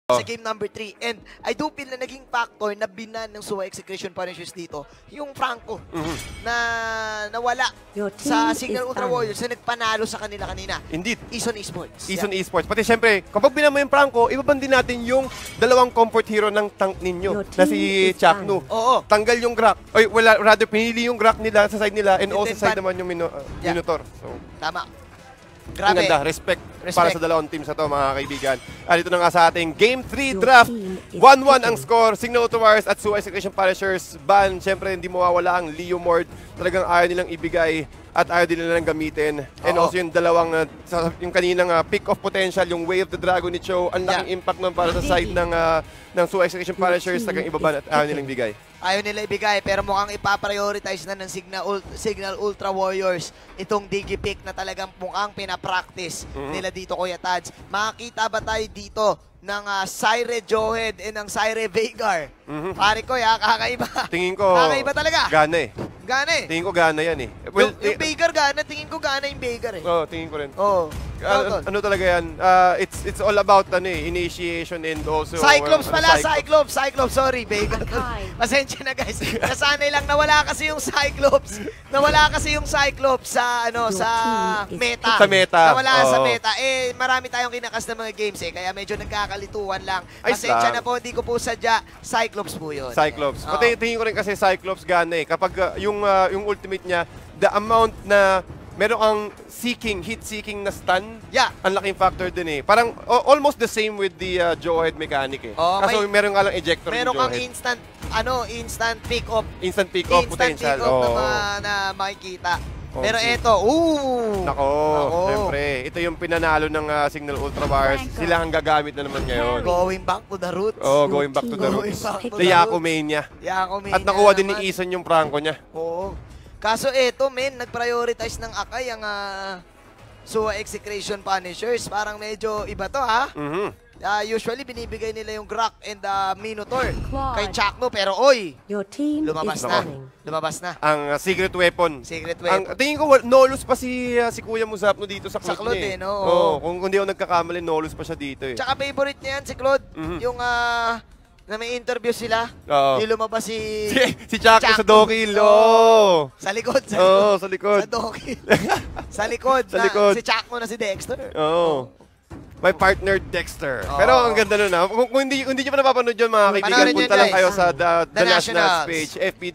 sa game number 3. And I do feel na naging factor na binan ng Suwa Execution Punishers dito, yung Franco na nawala sa Signal Ultra Warriors na nagpanalo sa kanila kanina. Indeed. Ison Esports. Ison Esports. Pati syempre, kapag binan mo yung Franco, ibaban din natin yung dalawang comfort hero ng tank ninyo na si Chaknu. Oo. Tanggal yung Grak. Oy, wala, rather pinili yung Grak nila sa side nila and also sa side naman yung Minotaur. So, tama. Grabe. Ang ganda. Respect para sa dalawang teams na to, mga kaibigan. At ito na nga sa ating Game 3 draft. 1-1 ang score. Signal Ultra Warriors at Suwa Execution Punishers. Ban, syempre hindi mawawala ang Leo Mord. Talagang ayaw nilang ibigay at ayaw din nilang gamitin. And also yung dalawang, yung kaninang pick of potential, yung Way of the Dragon ni Cho, ang laking impact nun para sa side ng Suwa Execution Punishers. Talagang ibaban at ayaw nilang ibigay. Ayaw nila ibigay, pero mukhang ipaprioritize na ng Signal Ultra Warriors itong Digipick na talagang mukhang pinapractice nila dito, Kuya Tads. Makakita ba tayo dito ng Syre Johed and ng Syre Veigar? Pare ko, kakaiba. Tingin ko, kakaiba talaga. Gana eh. Gana eh. Tingin ko gana yan eh. Well, yung Veigar gana, tingin ko gana yung Veigar eh. Oo, tingin ko rin. Oo. Ano talaga yan? It's all about initiation and also Cyclops pala, Cyclops, sorry, Veigar. Pasensya na guys. Nasanay lang nawala kasi yung Cyclops. Nawala kasi yung Cyclops sa sa meta. Sa meta. Nawala sa meta. Eh marami tayong kinakas na mga games eh, kaya medyo nagkakalituan lang. Pasensya na po, hindi ko po sadya. Cyclops po 'yun. Cyclops. Pati tingin ko rin kasi Cyclops gana eh. Kapag yung ultimate niya, the amount na meron kang hit-seeking na stun, ang laking factor din eh. Parang almost the same with the Johed mechanic eh. Kaso meron nga lang ejector yung Johed. Meron kang instant pick-up. Instant pick-up potential. Na makikita. Pero eto, Nako, siyempre. Ito yung pinanalo ng Signal Ultra Warriors. Sila ang gagamit na naman ngayon. Going back to the roots. Going back to the roots. The Yakumania. At nakuha din ni Ison yung Franco niya. Oo. Kaso eto, nag-prioritize ng Akai ang Suwa Execution Punishers. Parang medyo iba to, ha? Usually, binibigay nila yung Grak and Minotaur kay Chakno. Pero, lumabas na. Ang secret weapon. Tingin ko, Nolus pa si Kuya Muzapno dito sa Claude eh. Kung hindi ako nagkakamali, Nolus pa siya dito eh. Tsaka favorite niya yan si Claude. Yung na may interview sila, yung lumabas si Chakno sa Dokil. Sa likod. Sa likod. Sa Dokil. sa likod. Si Chakno na si Dexter. My partner Dexter. Pero ang ganda nun Kung hindi nyo pa napapanood yun, mga kaibigan, punta lang kayo sa The Nationals page,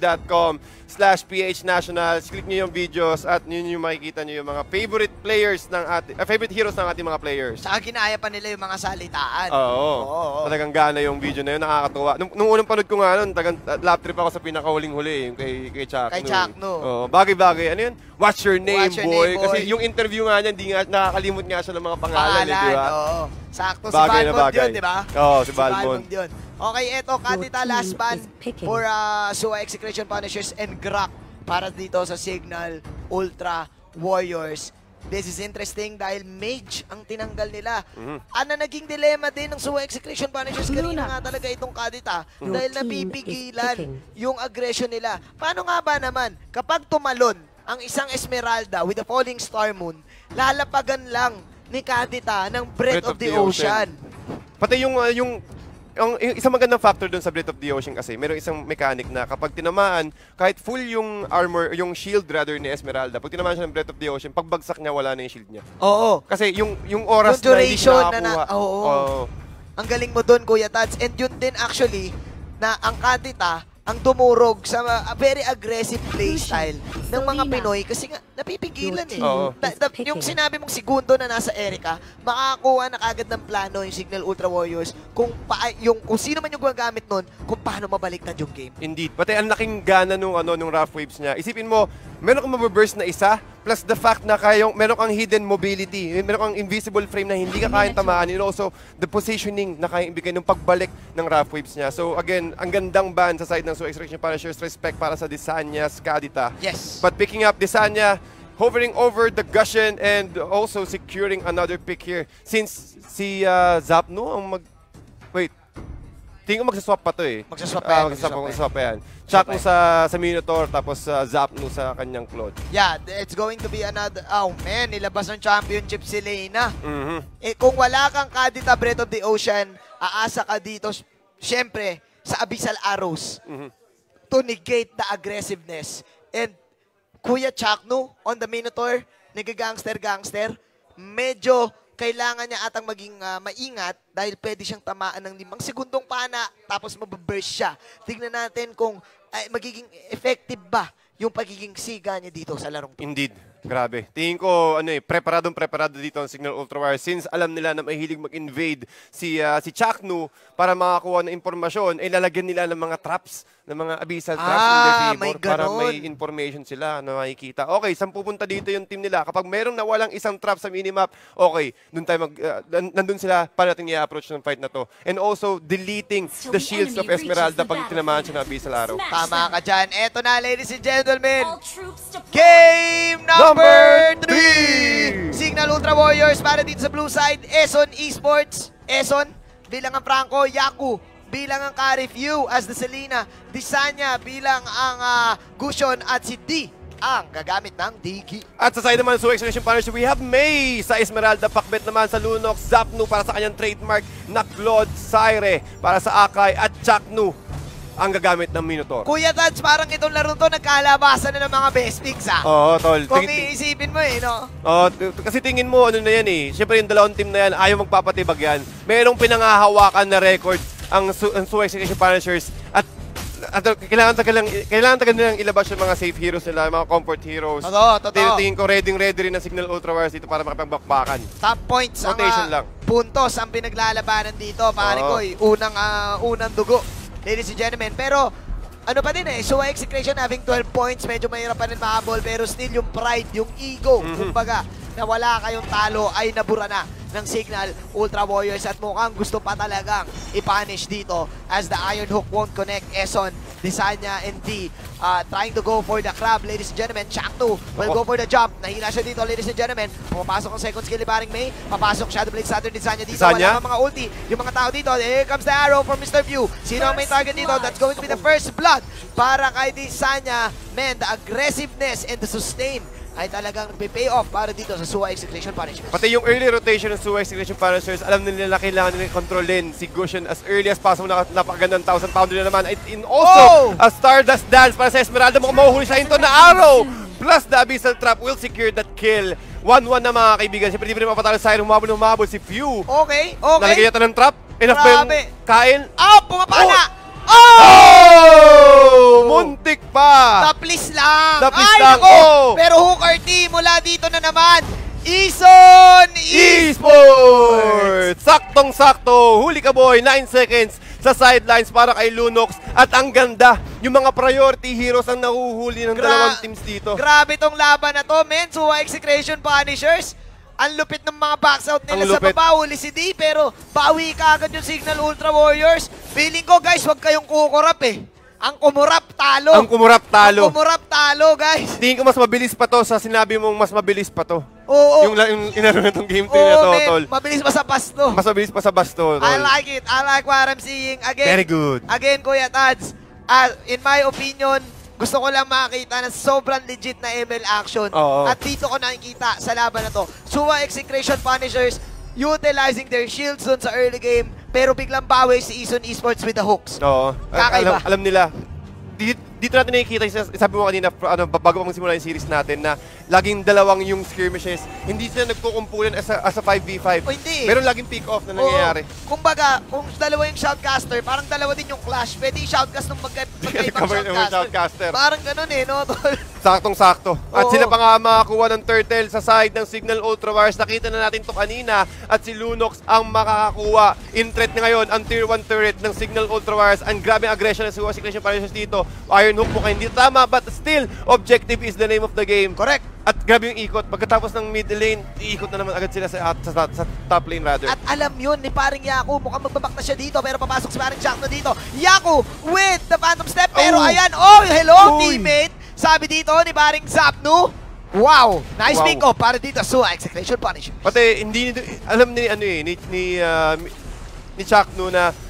fb.com/PHNationals. Click nyo yung videos at yun yung makikita nyo yung mga favorite players favorite heroes ng ating mga players. Saka ginaya pa nila yung mga salitaan. Talagang gana yung video na yun, nakakatuwa. Nung unang panood ko nga nun, lap trip ako sa pinakahuling-huli, yung kay Chakno. Kay Chakno. Bagay-bagay. Ano yun? What's your name, boy? Kasi yung interview nga niya, hindi nga nakakalimot nga siya ng mga pangalan, di ba? Sakto, si Balmond yun, di ba? Si Balmond yun. Okay, eto, Kadita last ban for Suwa Execution Punishers and Grak para dito sa Signal Ultra Warriors. This is interesting dahil Mage ang tinanggal nila. Naging dilema din ng Suwa Execution Punishers kanina nga talaga itong Kadita dahil napipigilan yung aggression nila. Paano nga ba naman kapag tumalon ang isang Esmeralda with the Falling Star Moon, lalapagan lang ni Kadita ng Breath of the Ocean. Pati yung isang magandang factor dun sa Breath of the Ocean kasi, merong isang mechanic na kapag tinamaan, kahit full yung armor, yung shield rather ni Esmeralda, pag tinamaan siya ng Breath of the Ocean, pagbagsak niya, wala na yung shield niya. Kasi yung oras yung na hindi siya nakakuha. Ang galing mo dun, Kuya Tats. And yun din actually, na ang Kadita, ang dumurog sa very aggressive playstyle ng mga Pinoy kasi nga napipigilan eh. Yung sinabi mong segundo na nasa Erica, makakuha na kagad ng plano yung Signal Ultra Warriors kung sino man yung gumagamit nun, kung paano mabaliktad yung game. Indeed. Pati ang laking gana nung rough waves niya. Isipin mo, meron kang mababurst na isa, plus the fact na meron kang hidden mobility, meron kang invisible frame na hindi ka kayang tamaan, and also the positioning na kayang ibigay ng pagbalik ng rough waves niya. So again, ang gandang ban sa side ng Suwa Execution Punishers, respect para sa Desania's Kadita. Yes. But picking up Desania, hovering over the Gushen and also securing another pick here. Since si Zapno ang tingin ko magsaswap pa to eh. Magsaswap pa yan. Chakno sa Minotaur, tapos Zapno sa kanyang Claude. Yeah, it's going to be another... nilabas ng championship si Leyna. Kung wala kang Kadita Breath of the Ocean, aasa ka dito, syempre, sa Abyssal Arrows to negate the aggressiveness. And Kuya Chakno on the Minotaur, nag-gangster-gangster, medyo kailangan niya atang maging maingat dahil pwede siyang tamaan ng 5 segundong pana tapos mababurst siya. Tignan natin kung magiging effective ba yung pagiging siga niya dito sa larong to. Indeed. Grabe. Tingin ko, preparado dito ang Signal Ultra Wires since alam nila na mahilig mag-invade si Chakno para makakuha ng impormasyon, lalagyan nila ng mga traps, ng mga abyssal traps in their favor para may information sila na makikita. Okay, saan pupunta dito yung team nila? Kapag merong nawalang isang trap sa minimap, okay, nandun sila para natin i-approach ng fight na to. And also, deleting the shields of Esmeralda pag tinamaan siya ng abyssal arrow. Tama ka dyan. Eto na, ladies and gentlemen. Game number 3! Signal Ultra Warriors para dito sa blue side. Eson Esports. Eson bilang ang Franco. Yaku bilang ang Carifew as the Selena. Disanya bilang ang Gushon at si D ang gagamit ng Digi. At sa side naman sa Extraction Punisher, we have May sa Esmeralda. Pakbet naman sa Lunox. Zapnu para sa kanyang trademark na Claude Syre para sa Akai. At Chakno ang gagamit ng Minotaur. Kuya Tads, parang itong laro to nagkalabasan na ng mga best picks, ha? Oo, tol. Kung iisipin mo, no? Oo, kasi tingin mo, ano na yan eh. Siyempre yung dalawang team na yan, ayaw magpapatibag yan. Merong pinangahawakan na record ang Suwa Execution Punishers at kailangan tagal nilang ilabas yung mga safe heroes nila, mga comfort heroes. Totoo. Tingin ko ready rin ng Signal Ultra Wires dito para makapagbakbakan. Top points rotation lang. Puntos ang pinaglalabanan dito, pare ko. Unang dugo. Ladies and gentlemen, pero ano pa din Suwa Execution having 12 points, medyo mahirap pa rin mahabol, pero still yung pride, yung ego, kumbaga, na wala kayong talo ay nabura na ng Signal Ultra Warriors at mukhang gusto pa talagang i-punish dito as the Iron Hook won't connect. Eson, Disanya, and D trying to go for the crab, ladies and gentlemen. Chakno will go for the jump. Nahila siya dito, ladies and gentlemen. Pumapasok ang second skill ni Paring May. Papasok Shadowblade Saturn, Disanya dito. Wala mga ulti. Yung mga tao dito. Here comes the arrow from Mr. View. Sino ang may target dito? That's going to be the first blood para kay Disanya. Man, the aggressiveness and the sustain ay talagang pay off para dito sa Suwa Execution Punishers. Pati yung early rotation ng Suwa Execution Punishers, alam nila na kailangan nila kontrolin si Gushon as early as possible. Napakagandang 1,000 pounder na naman. And also, a Stardust Dance para sa Esmeralda. Mukhang mahuhuli siya into na arrow. Plus, the Abyssal Trap will secure that kill. 1-1 na mga kaibigan. Siyempre, di pa rin mapatalo sa Siren. Humabol si Few. Okay. Nalagay yata ng trap. Enough ba yung kain? Pumapana! Muntik pa! Taplis lang! Taplis lang! Pero Hooker team mula dito na naman, Eson Esports! Saktong-sakto! Huli ka boy! 9 seconds sa sidelines para kay Lunox. At ang ganda, yung mga priority heroes ang nahuhuli ng dalawang teams dito. Grabe tong laban na to, men. Suwa Execution Punishers. Ang lupit ng mga box out nila sa baba. Huli si D, pero bawi ka agad yung Signal Ultra Warriors. Feeling ko, guys, huwag kayong kukurap Ang kumurap, talo. Ang kumurap, talo, guys. Tingin ko mas mabilis pa to sa sinabi mong mas mabilis pa to. Oo. Yung inaro na itong game 3 na to, tol. Mabilis pa sa basto. Mas mabilis pa sa basto, tol. I like it. I like what I'm seeing. Again, very good. Again, Kuya Tads, in my opinion, gusto ko lang makita na sobrang legit na ML action. At dito ko nakikita sa laban na to. Suwa Execution Punishers utilizing their shields dun sa early game, pero biglang bawi si Eson Esports with the hooks. Kakaiba. Alam nila. Dito natin nakikita, sabi mo kanina, bago pa magsimula yung series natin, na laging dalawang yung skirmishes, hindi sila nagkukumpulan as a 5v5. Hindi. Meron laging pick-off na nangyayari. Kumbaga, kung dalawa yung shoutcaster, parang dalawa din yung clash. Pwede yung shoutcast ng magkaibang shoutcaster. Parang ganun no? Saktong-sakto. At sila pa nga makakuha ng turtle sa side ng Signal Ultra Wires. Nakita na natin to kanina. At si Lunox ang makakakuha. In threat na ngayon, ang tier 1 turret ng Signal Ultra Wires. Ang grabing aggression ng Suwa Execution Punishers dito. Iron Hook mukhang hindi tama, but still, objective is the name of the game. Correct. At grabe yung ikot. Pagkatapos ng mid lane, iikot na naman agad sila sa top lane rather. At alam yun ni paring Yaku, mukhang magbabak na siya dito, pero papasok si paring Chakno dito. Yaku with the Phantom Step, pero ayan, hello teammate! Sabi dito ni paring Zapnu. Wow! Nice pick-up para dito sa Execution Punishers. Pati, hindi, alam ni Chakno na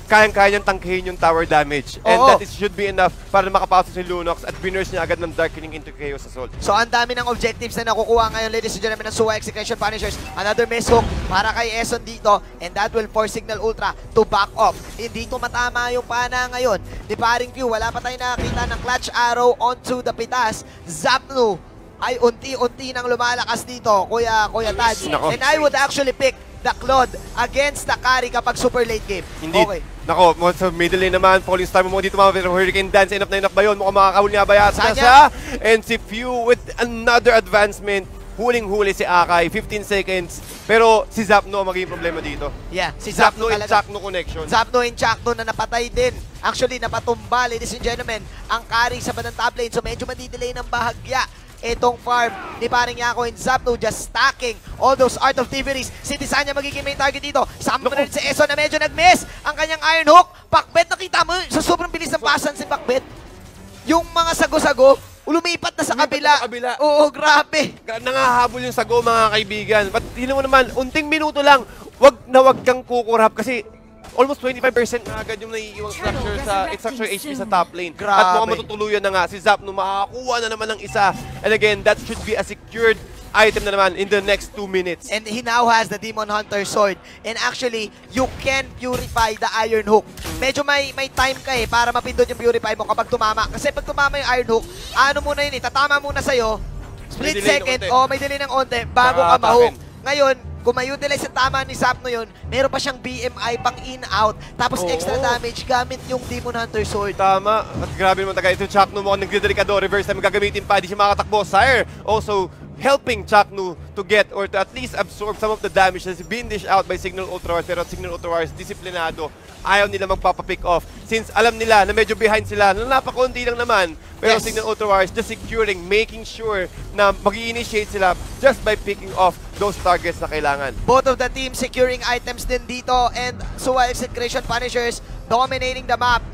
kayang-kaya niyang tangkihin yung tower damage. And Oo. that should be enough para makapasok si Lunox at binurse niya agad ng Darkening into Chaos Assault. So ang dami ng objectives na nakukuha ngayon, ladies and gentlemen, ng Suwa Execution Punishers. Another miss hook para kay Eson dito, and that will force Signal Ultra to back off. Hindi to matama yung pana ngayon ni paring Pew. Wala pa tayong nakakita ng clutch arrow onto the pitas. Zapnu ay unti-unti nang lumalakas dito, Kuya Tads. Nako. And I would actually pick the Claude against the carry kapag super late game. Indeed. Okay. Nako, sa middle lane naman, Falling Star mo dito mga pero Hurricane Dance, enough na ba yun? Mukhang makakahuli nga ba yata Saan siya? And si Few with another advancement, huling-huli si Akai, 15 seconds. Pero si Zapno ang magiging problema dito. Yeah, si Zapno Zapnu and talaga. Chakno connection. Zapno and Chakno na napatay din. Actually, napatumba, ladies and gentlemen, ang carry sa bandang top lane. So medyo madidelay ng bahagya itong farm ni paring Yako and Zapno just stacking all those Art of Thieveries. Si Tisanya magiging main target dito. Sama na rin si Eson na medyo nag-miss ang kanyang Iron Hook. Pakbet, nakita mo sa sobrang bilis ng pasan si Pakbet. Yung mga sago-sago, lumipat na sa kabila. Oo, grabe. Nangahabol yung sago mga kaibigan. But yun mo naman, unting minuto lang, wag kang kukurap kasi almost 25% na agad yung naiiwang structure HP sa top lane. Grabe. At mukhang matutuluyan na nga si Zapno, makakakuha na naman ng isa. And again, that should be a secured item na naman in the next 2 minutes. And he now has the Demon Hunter sword. And actually, you can purify the Iron Hook. Medyo may time ka para mapindot yung purify mo kapag tumama. Kasi pag tumama yung Iron Hook, ano muna yun tatama muna sa'yo, split second, may delay ng onte, bago ka ma-hook. Ngayon, kung may-utilize ang tama ni Zapno yun, meron pa siyang BMI pang in-out, tapos extra damage gamit yung Demon Hunter sword. Tama. At grabe naman taga ito, Chakno mo nagdedelikado, reverse time gagamitin pa, di siya makakatakbo. Sire also helping Chakno to get or to at least absorb some of the damage that's been dished out by Signal Ultra Wars. Pero Signal Ultra Wars, disiplinado. Ayaw nila magpapapick off. Since alam nila na medyo behind sila, na napakunti lang naman. Pero Signal Ultra Wars just securing, making sure na mag-i-initiate sila just by picking off those targets na kailangan. Both of the teams securing items din dito, and Suwa Execution Punishers dominating the map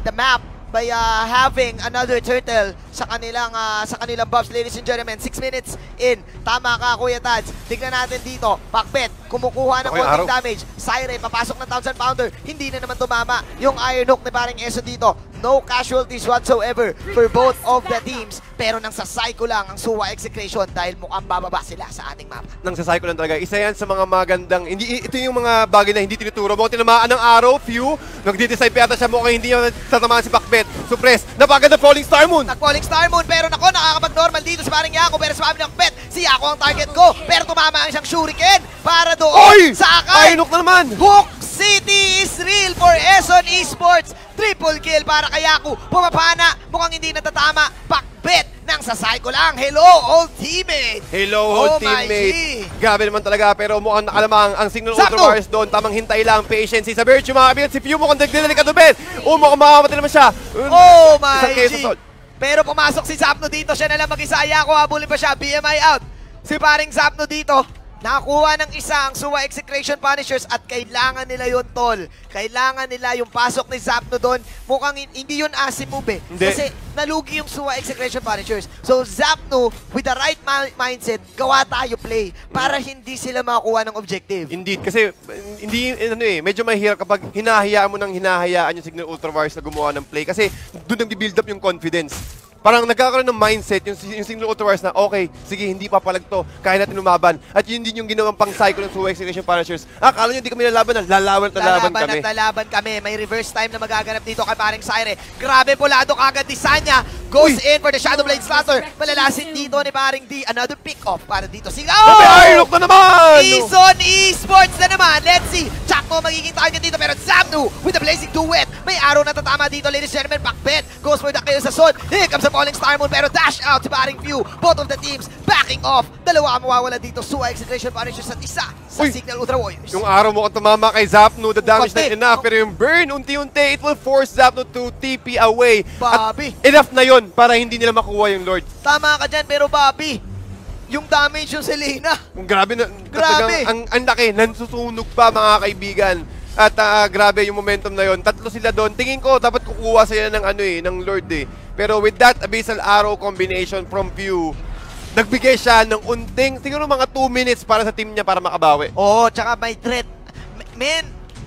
by having another turtle sa kanilang buffs, ladies and gentlemen. 6 minutes in. Tama ka, Kuya Tads. Tignan natin dito. Pakbet, kumukuha ng konting damage. Sire, papasok ng 1,000 pounder. Hindi na naman tumama yung Iron Hook ni paring Eso dito. No casualties whatsoever for both of the teams. Pero nang sa-psycho lang ang Suwa Execution dahil mukhang bababa sila sa ating mapa. Nang sa-psycho lang talaga. Isa yan sa mga magandang, ito yung mga bagay na hindi tinuturo. Mukhang tinamaan ng arrow, Few. Nag-decide pa yata siya, mukhang hindi niya tatamaan si Pakbet. Suppress. Napagad na Falling Star Moon. Nag-Falling Star Moon, pero nako, nakakapag-normal dito si paring Yako. Pero sa mami ng Pakbet, si Yako ang target ko. Pero tumama ang isang shuriken para doon sa Akai. Iron Hook na naman. Hook City is real for Eson Esports. Triple kill para kay Yaku. Pumapana, mukhang hindi natatama. Pakbet nang sa psycho lang. Hello, old teammate. Hello, old teammate. Grabe naman talaga, pero mukhang nakalamang ang Signal Ultra Wars doon. Tamang hintay lang, patience. Sa Virtue, mga kabigat, si Few mukhang nagdedelikado, Ben. Mukhang makamatay naman siya. Oh my G. Pero pumasok si Zapno dito. Siya na lang mag-isa. Yaku, habulin pa siya. BMI out. Si paring Zapno dito. Nakakuha ng isa ang Suwa Execution Punishers at kailangan nila yun, tol. Kailangan nila yung pasok ni Zapno doon. Mukhang hindi yun asim move eh. Hindi. Kasi nalugi yung Suwa Execution Punishers. So Zapno, with the right mindset, gawa tayo play para hindi sila makakuha ng objective. Indeed, kasi hindi, medyo mahirap kapag hinahayaan mo ng hinahayaan yung Signal Ultra Wars na gumawa ng play. Kasi doon nag-build up yung confidence. Parang nagkakaroon ng mindset yung Signal Ultra Wars na okay, sige, hindi papalag to, kaya natin lumaban. At yun din yung ginawang pang-cycle ng Suwa Execution Punishers. Akala nyo hindi kami lalaban, lalaban kami. Lalaban kami. May reverse time na magaganap dito kay paring Sire. Grabe, pulado kagad ni Sanya. Goes in for the Shadow Blade Slaughter. Malalasin dito ni paring D. Another pick-off para dito. Iron Hook na naman! Eson Esports na naman. Let's see. Chakmo magiging target dito, pero Zapnu with the Blazing Duet. May arrow na tatama dito, ladies and gentlemen. Pakbet goes for the kill sa Son. Here comes the Falling Star Moon, pero dash out si paring Few. Both of the teams backing off. Dalawa ang mawawala dito. Suwa Execution Punishers at isa sa Signal Ultra Warriors. Yung arrow mo kung tumama kay Zapnu, the damage na enough. Pero yung burn, unti-unti, it will force Zapnu to TP away. Bobby. At enough na yon para hindi nila makuha yung Lord. Tama ka dyan, pero Bobby, yung damage yung Selena. Grabe na. Grabe. Ang laki, nansusunog pa mga kaibigan. At grabe yung momentum na yon. Tatlo sila doon. Tingin ko dapat kukuha sila ng ng Lord eh. Pero with that Abyssal Arrow combination from Few, nagbigay siya ng unting, siguro mga 2 minutes para sa team niya para makabawi. Oo, tsaka may threat. Men,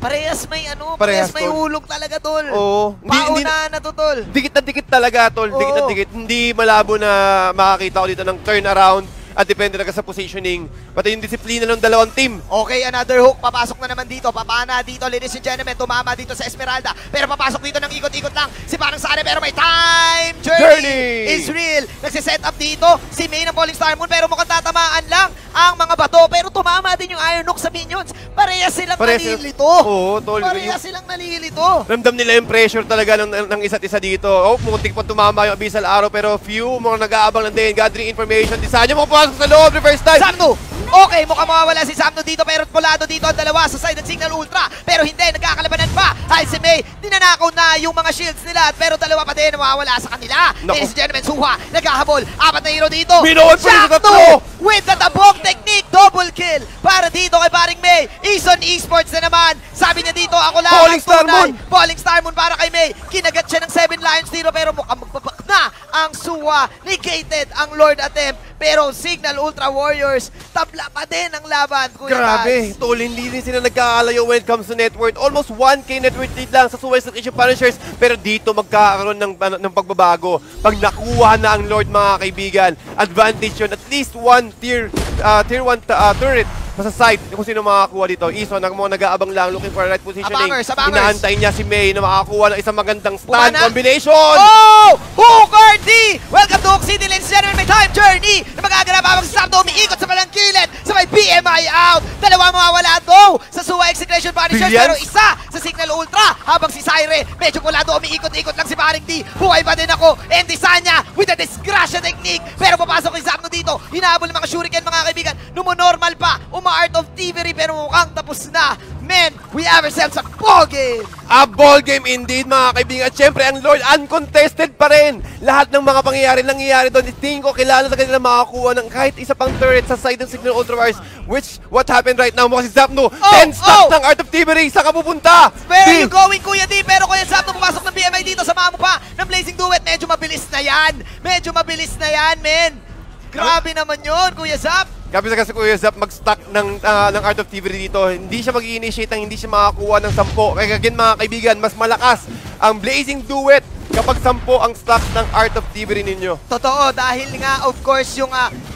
Parehas may parehas may tol. hulog talaga, tol. Oo. Pauna na to, tol. Dikit na dikit talaga, tol. Dikit na dikit. Hindi malabo na makakita ko dito ng turnaround at depende talaga sa positioning. Pati yung disiplina ng dalawang team. Okay, another hook. Papasok na naman dito. Papana dito, ladies and gentlemen. Tumama dito sa Esmeralda. Pero papasok dito ng ikot-ikot lang. Si Parang Sane, pero may time journey is real. Nagsiset up dito si May ng Falling Star Moon, pero mukhang tatamaan lang ang mga bato. Pero tumama din yung Iron Hook sa minions. Parehas silang nalilito. Oo, tol. Parehas silang nalilito. Ramdam nila yung pressure talaga ng isa't isa dito. Oh, muntik pa tumama yung Abyssal Arrow, pero few mga nag-aabang lang din. Gathering information. Disanya mo pumasok sa loob. Reverse time. Samnu! Okay, mukhang mawawala si Samnu dito, pero pulado dito ang dalawa sa side ng Signal Ultra. Pero hindi, nagkakalabanan pa. Ay, si May, dinanakaw na yung mga shields nila, pero dalawa pa din mawawala sa kanila. Ladies and gentlemen, Suha, naghahabol. Apat na hero dito. Binoon pa rin sa tatlo! With the tabong technique, double kill para dito kay paring May. Ison Esports na naman. Sabi niya dito, ako lang Falling Star Moon! Falling Star Moon para kay May. Kinagat siya ng 7 Lions dito, pero mukhang magbabak na ang Suha. Negated ang Lord Attempt. Pero Signal Ultra Warriors, tabla pa din ang laban, Kuya Grabe, Taz. tol, hindi din sila nagkakalayo when it comes to net worth. Almost 1K net worth lead lang sa Suicide Execution Punishers. Pero dito magkakaroon ng pagbabago. Pag nakuha na ang Lord, mga kaibigan, advantage yun. At least one tier 1 turret sa side kung sino makakuha dito. Iso, nag-aabang lang, looking for a right positioning. Abangers. Inaantay niya si May na makakuha ng isang magandang stun Bumana. combination. Oh! Hooker D! Welcome to Hook City, ladies and gentlemen. May time journey na magaganap habang si Samdo umiikot sa palang kilid. Sa may BMI out. Dalawa mawawala do sa Suwa Execution Punishers. Pero isa sa Signal Ultra. Habang si Syre, medyo kulado, umiikot-ikot lang si Paring D. Buhay pa din ako. And Disanya with a disgrasya technique. Pero papasok yung Samdo dito. Hinahabol ng mga shuriken, mga kaibigan. Normal pa. Art of Thievery, pero mukhang tapos na. Men, we have ourselves a ball game! A ball game indeed, mga kaibigan. At syempre, ang Lord uncontested pa rin. Lahat ng mga nangyayari doon. Tingin ko, kailangan na kanila makakuha ng kahit isa pang turret sa side ng Signal Ultra Warriors. Which, what happened right now? Mukha si Zapno. 10 stocks ng Art of Thievery. Saan ka pupunta? Where are you going, Kuya D? Pero Kuya Zapno, pumasok ng BMI dito. Sama mo pa ng Blazing Duet. Medyo mabilis na yan. Medyo mabilis na yan, men. Grabe naman yun, Kuya Zap. Grabe sa kasi Kuya Zap mag-stack ng Art of Thievery dito. Hindi siya mag-i-initiate hindi siya makakuha ng 10. Kaya again, mga kaibigan, mas malakas ang Blazing Duet kapag 10 ang stack ng Art of Thievery ninyo. Totoo, dahil nga of course yung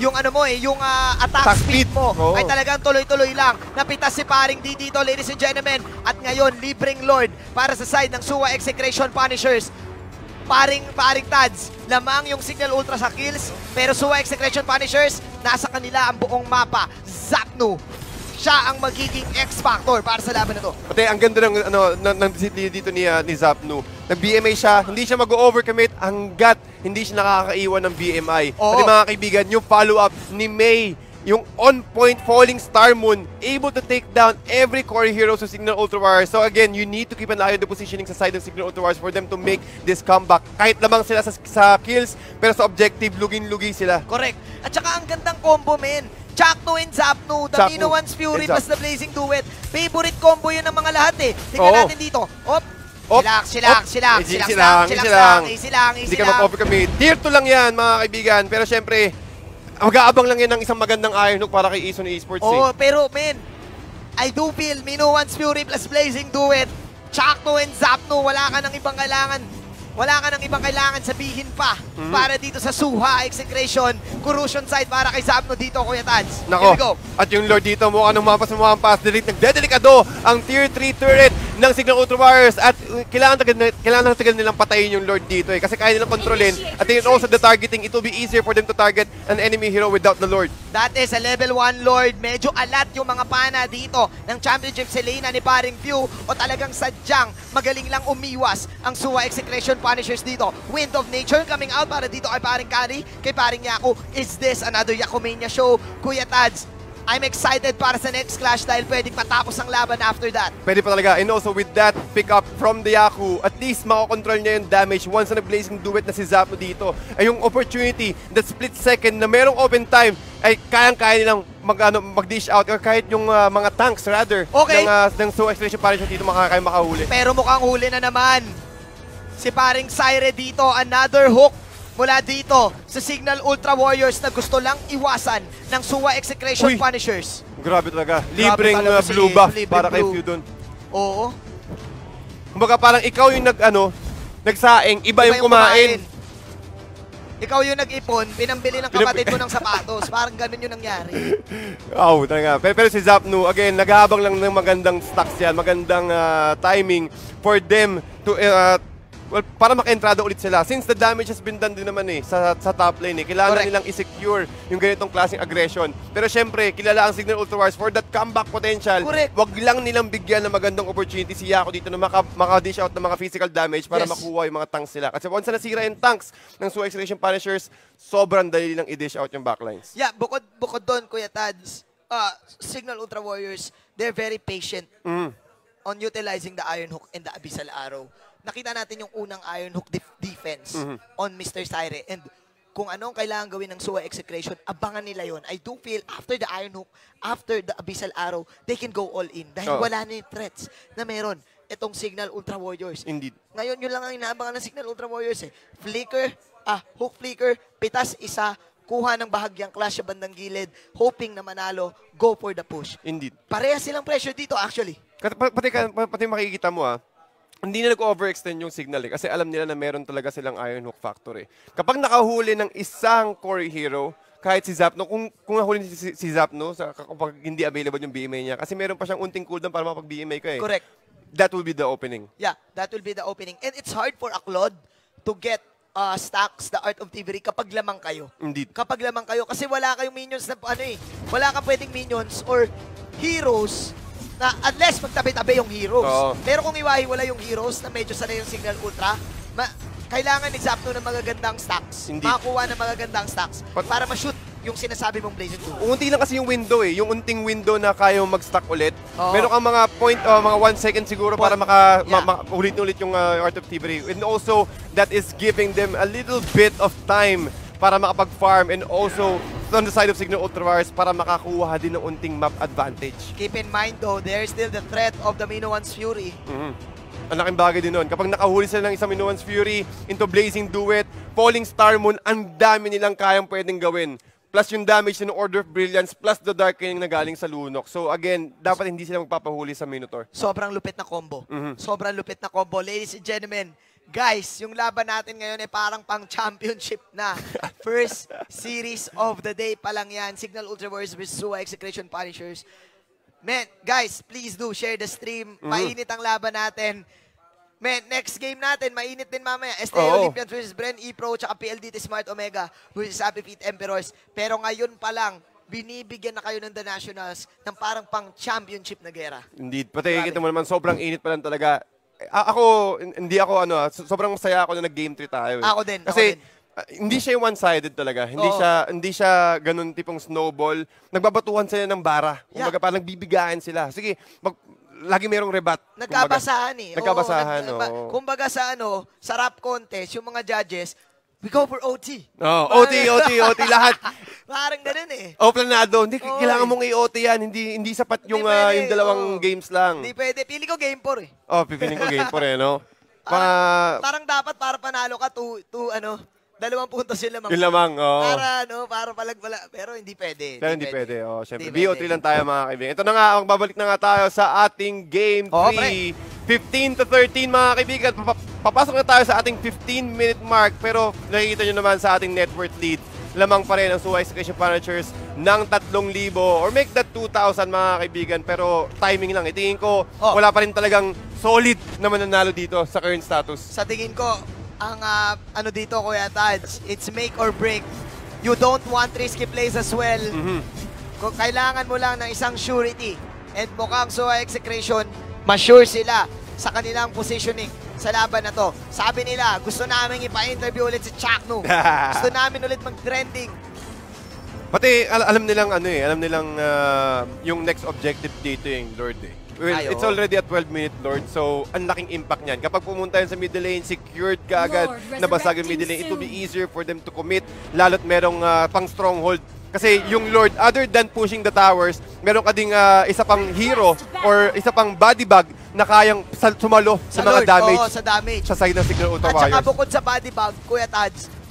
attack speed mo ay talagang tuloy-tuloy lang. Napitas si Paring D dito, ladies and gentlemen. At ngayon, libreng Lord para sa side ng Suwa Execution Punishers. Paring Tads, lamang yung Signal Ultra sa kills, pero Suwa Execution Punishers, nasa kanila ang buong mapa. Zapnu, siya ang magiging X-Factor para sa laban na to. Pati ang ganda ng discipline dito ni Zapnu. Nag-BMI siya, hindi siya mag-overcommit hanggat hindi siya nakakaiwan ng BMI. Pati mga kaibigan, yung follow-up ni May, yung on-point Falling Star Moon, able to take down every core hero sa Signal Ultra Warriors. So again, you need to keep an eye on the positioning sa side ng Signal Ultra Warriors for them to make this comeback. Kahit lamang sila sa kills, pero sa objective, lugin-lugi sila. Correct. At saka ang gandang combo, men. Chakno and Zapnu, the Mino One's Fury plus the Blazing Duet. Favorite combo yun ng mga lahat eh. Tingnan natin dito. Easy lang. Hindi ka mag-overcommit. Tier 2 lang yan, mga kaibigan. Pero syempre, mag-aabang lang yan ng isang magandang Iron Hook para kay Ison Esports. Pero men, I do feel Mino One's Fury plus Blazing Duet, Chakno and Zapnu, wala ka ng ibang kailangan sabihin pa para dito sa Suha Execution Corrosion side para kay Zapnu dito, Kuya Tads. Nako, at yung Lord dito mukha nang mampas, nagdedelikado ang Tier 3 turret ng Signal Ultra Warriors at kailangan tagal nilang patayin yung Lord dito kasi kaya nilang kontrolin at then also the targeting, it will be easier for them to target an enemy hero without the Lord. That is a level 1 Lord. Medyo alat yung mga pana dito ng Championship Selena ni Paring View o talagang sadyang magaling lang umiwas ang Suwa Execution Punishers dito. Wind of Nature coming out para dito kay Paring Kari, kay Paring Yaku. Is this another Yakumania show? Kuya Tads, I'm excited para sa next clash dahil pwedeng matapos ang laban after that. Pwede pa talaga. And also with that pick up from the Yaku, at least makokontrol niya yung damage once na nag-Blazing Duet na si Zapnu dito. Ay yung opportunity, that split second na merong open time, ay kayang-kaya nilang mag-dish out or kahit yung mga tanks rather ng Suwa Execution Punishers dito makahuli. Pero mukhang huli na naman si Paring Syre dito. Another hook mula dito sa Signal Ultra Warriors na gusto lang iwasan ng Suwa Execution Punishers. Grabe talaga. Libreng blue buff para kay Feudon. Oo. Kumbaga parang ikaw yung nagsaing, iba yung kumain. Ikaw yung nag-ipon, pinambili ng kapatid mo ng sapatos. Parang ganun yung nangyari. Oh, talaga. Pero si Zapnu, again, nag-aabang lang ng magandang stocks yan, magandang timing for them to para maka-entrada ulit sila. Since the damage has been done din naman sa top lane kailangan nilang i-secure yung ganitong klaseng aggression. Pero syempre, kilala ang Signal Ultra Wars for that comeback potential. Correct. Wag lang nilang bigyan ng magandang opportunity si Yako dito na maka-dish out ng mga physical damage para makuha yung mga tanks nila. Kasi once na nasira yung tanks ng Suwa Execution Punishers, sobrang dali lang i-dish out yung backlines. Yeah, bukod doon, Kuya Tads, Signal Ultra Warriors, they're very patient on utilizing the Iron Hook and the Abyssal Arrow. Nakita natin yung unang Iron Hook defense on Mr. Syre. And kung anong kailangan gawin ng Suwa Execration, abangan nila yon. I do feel after the Iron Hook, after the Abyssal Arrow, they can go all in. Dahil wala na yung threats na meron itong Signal Ultra Warriors. Indeed. Ngayon, yun lang ang inaabangan ng Signal Ultra Warriors. Flicker, hook flicker, pitas isa, kuha ng bahagyang clash sa bandang gilid, hoping na manalo, go for the push. Indeed. Pareha silang pressure dito actually. Pati makikita mo hindi na nag-overextend yung Signal kasi alam nila na meron talaga silang Iron Hook factor Kapag nakahuli ng isang core hero, kahit si Zapno, kung nahuli si Zapno, kapag hindi available yung BMA niya, kasi meron pa siyang unting cooldown para makapag-BMA ka Correct. That will be the opening. Yeah, that will be the opening. And it's hard for a Claude to get stacks the Art of Thievery kapag lamang kayo. Indeed. Kapag lamang kayo, kasi wala kayong minions na wala kang pwedeng minions or heroes na unless magtabi-tabi yung heroes. Pero kung iwahiwala yung heroes na medyo sanay yung Signal Ultra, kailangan ni Zapno ng magagandang stacks. Makakuha ng magagandang stacks para ma-shoot yung sinasabi mong Blazing Duel. Unti lang kasi yung window yung unting window na kaya mag-stack ulit. Meron kang mga mga 1 second siguro para ulit-ulit yung Art of Thievery. And also, that is giving them a little bit of time para makapag-farm and also on the side of Signal Ultra Wars para makakuha din ng unting map advantage. Keep in mind though, there's still the threat of the Minoan's Fury. Ang laking bagay din nun. Kapag nakahuli sila ng isang Minoan's Fury into Blazing Duet, Falling Star Moon, ang dami nilang kayang pwedeng gawin. Plus yung damage ng Order of Brilliance, plus the Darkening na galing sa Lunok. So again, dapat hindi sila magpapahuli sa Minotaur. Sobrang lupit na combo. Sobrang lupit na combo. Ladies and gentlemen, guys, yung laban natin ngayon parang pang championship na. First series of the day pa lang yan. Signal Ultra Warriors vs Suwa Execration Punishers. Man, guys, please do share the stream. Mainit ang laban natin. Man, next game natin, mainit din mamaya. STA Olympians vs Bren E-Pro tsaka PLDT Smart Omega vs Happy Feet Emperors. Pero ngayon pa lang, binibigyan na kayo ng The Nationals ng parang pang championship na gera. Indeed. Pati kita mo naman, sobrang init pa lang talaga. Sobrang masaya ako na nag-game 3 tayo. Ako din. Kasi hindi siya one-sided talaga. Hindi siya ganun tipong snowball. Nagbabatuhan sila ng bara. Kumbaga parang bibigayan sila. Sige, lagi merong rebat. Nagkabasahan Nagkabasahan. Kumbaga sa sa rap contest, yung mga judges, we go for OT. OT lahat. Parang ganun planado. Hindi, kailangan mong i-OT yan. Hindi sapat yung dalawang games lang. Hindi pwede. Pili ko game 4 pipiling ko game 4 no? Parang dapat para panalo ka 2 puntos yun lamang. Yun lamang, Para palagpala. Pero hindi pwede. Pero hindi pwede. Siyempre, BO3 lang tayo mga kaibigan. Ito na nga, babalik na nga tayo sa ating Game 3. 15-13 mga kaibigan. Papasok na tayo sa ating 15-minute mark. Pero nakikita nyo naman sa ating net worth lead, lamang pa rin ang Suwa Execution Punishers ng 3,000 or make that 2,000 mga kaibigan. Pero timing lang. Itingin ko, wala pa rin talagang solid na mananalo dito sa current status. Sa tingin ko, ang dito, Kuya Tads, it's make or break. You don't want risky plays as well. Kung kailangan mo lang ng isang surety. And mukhang Suwa Execration, ma-sure sila sa kanilang positioning sa laban na to. Sabi nila, gusto namin ipa-interview ulit si Chakno. Gusto namin ulit mag-trending. Pati alam nilang yung next objective dito yung Lord Well, it's already a 12-minute Lord, so ang laking impact niyan. Kapag pumunta yun sa middle lane, secured ka agad, nabasag yung middle lane, it will be easier for them to commit, lalo't merong pang stronghold. Kasi yung Lord, other than pushing the towers, meron ka ding isa pang hero or isa pang body bag na kayang sumalo sa mga damage. Sa damage. Sa side ng Signal Ultra Warriors. At saka bukod sa body bag, Kuya Tads,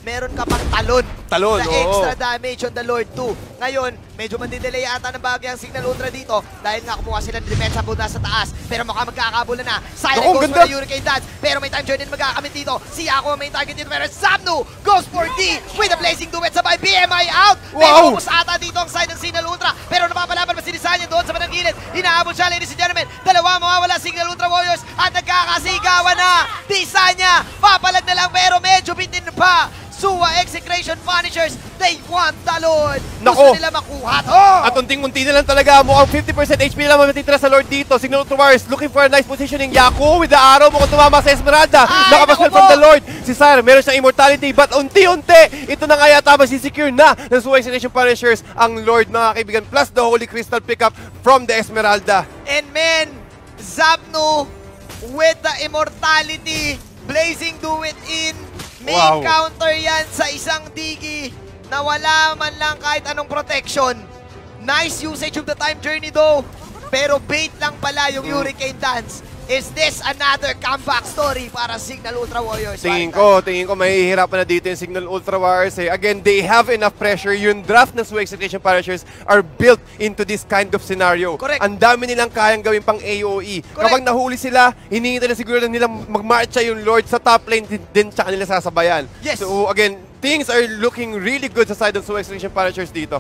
meron ka pang talon. Talon, na oo. extra damage on the Lord 2. Ngayon, medyo mandidelay ata ng bagay ang Signal Ultra dito dahil nga kumuha sila ng defense muna sa taas. Pero mukhang magkakabula na. Silent goes for the Hurricane Dance. Pero may time journey magkakamit dito. Si Ako may target dito. Pero Zapnu goes for D with a Blazing Duet sabay BMI out. Medyo ubus ata dito ang side ng Signal Ultra. Pero napapalaban pa si Nisanya doon sa bandang gilid. Hinahabol siya, ladies and gentlemen. Dalawa mawawala Signal Ultra Warriors at nagkakasigawan na. Nisanya papalag na lang pero medyo bitin pa. Suwa Execration Punishers, they want the Lord. Gusto nila makuha to. At unting-unti na lang talaga. Mukhang 50% HP na lang matitira sa Lord dito. Signal Ultra Warriors looking for a nice positioning. Yaku with the arrow. Mukhang tumama sa Esmeralda. Nakapaswell from the Lord. Si Sire, meron siyang immortality. But unti-unti, ito na nga yata masisecure na ng Suwa Execration Punishers ang Lord, mga kaibigan. Plus the Holy Crystal pickup from the Esmeralda. And men, Zapnu with the immortality. Blazing Duet in. May counter yan sa isang Digi na wala man lang kahit anong protection. Nice usage of the time journey though. Pero bait lang pala yung Hurricane Dance. Is this another comeback story para Signal Ultra Warriors? Tingin ko mahihirapan na dito yung Signal Ultra Warriors. Again, they have enough pressure. Yung draft ng Suwa Execration Punishers are built into this kind of scenario. Correct. Ang dami nilang kayang gawin pang AOE. Correct. Kapag nahuli sila, hinihintay na siguro nilang magmarcha yung Lord sa top lane din tsaka nila sasabayan. Yes. So again, things are looking really good sa side ng Suwa Execration Punishers dito.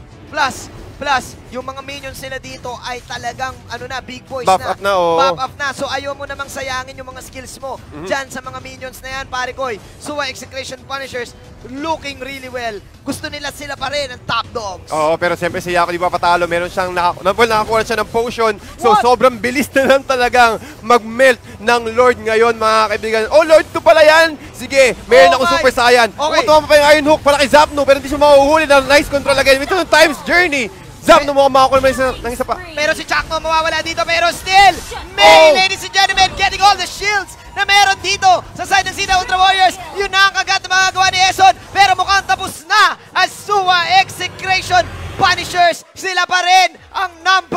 Plus, yung mga minions nila dito ay talagang big boys Buff up na, oh. Buff up na. So ayaw mo namang sayangin yung mga skills mo dyan sa mga minions na yan, pare koy. Suwa Execration Punishers looking really well. Gusto nila sila pa rin ang top dogs. Oo, pero siyempre si Yako di ba patalo. Meron siyang nakakuha siya ng potion. So sobrang bilis na lang talagang mag-melt ng Lord ngayon, mga kaibigan. Oh, Lord 2 pala yan! Sige, meron ako Super Saiyan. Okay. Tumama pa yung Iron Hook para kay Zapnu, pero hindi siya mahuhuli ng nice control again. Ito yung Time's Journey. Zapnu mo makakuha ng isa pa. Pero si Chakno mawawala dito, pero still, May, ladies and gentlemen, getting all the shields na meron dito sa side ng Signal Ultra Warriors. Yun na ang kagat na magagawa ni Eson, pero mukhang tapos na as Suwa Execration Punishers. Sila pa rin ang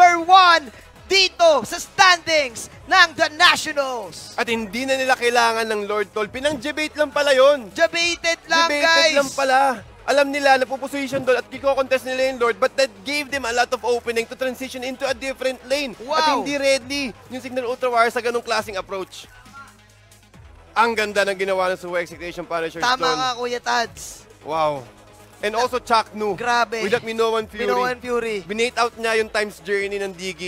#1 dito sa standings ng The Nationals. At hindi na nila kailangan ng Lord Toll. Pinang-debate lang pala yun. Debated lang, guys. Debated lang pala. Alam nila na puposition doon at kiko-contest nila yung Lord, but that gave them a lot of opening to transition into a different lane. Wow. At hindi ready yung Signal Ultra Warriors sa ganong klaseng approach. Ang ganda ng ginawa ng Suwa Execration Punishers doon. Tama ka, Kuya Tads. Wow. And also Chaknu. Grabe. With that Minoan Fury. Minoan Fury. Binate out niya yung Time's Journey ng Digi.